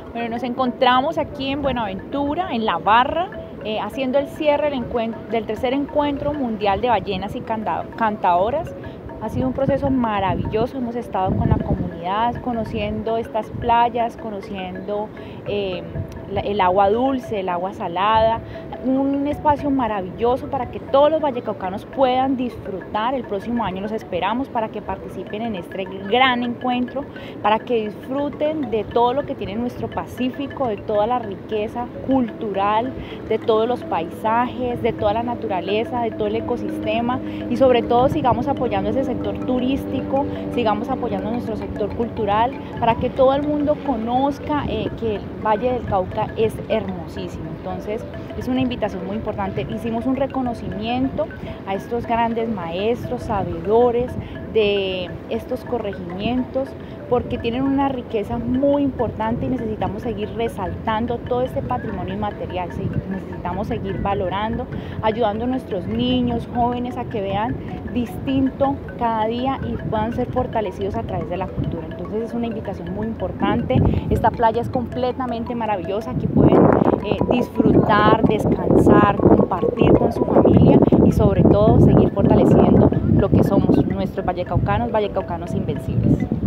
Bueno, nos encontramos aquí en Buenaventura, en La Barra, haciendo el cierre del tercer encuentro mundial de ballenas y cantadoras. Ha sido un proceso maravilloso, hemos estado con la comunidad, conociendo estas playas, conociendo el agua dulce, el agua salada, un espacio maravilloso para que todos los vallecaucanos puedan disfrutar. El próximo año los esperamos para que participen en este gran encuentro, para que disfruten de todo lo que tiene nuestro Pacífico, de toda la riqueza cultural, de todos los paisajes, de toda la naturaleza, de todo el ecosistema y sobre todo sigamos apoyando ese sector turístico, sigamos apoyando nuestro sector cultural para que todo el mundo conozca que el Valle del Cauca es hermosísimo. Entonces es una invitación muy importante. Hicimos un reconocimiento a estos grandes maestros, sabedores de estos corregimientos, porque tienen una riqueza muy importante y necesitamos seguir resaltando todo este patrimonio inmaterial. Necesitamos seguir valorando, ayudando a nuestros niños, jóvenes a que vean distinto cada día y puedan ser fortalecidos a través de la cultura. Entonces es una invitación muy importante. Esta playa es completamente maravillosa, aquí pueden disfrutar, descansar, compartir con su familia y sobre todo seguir fortaleciendo lo que somos nuestros vallecaucanos invencibles.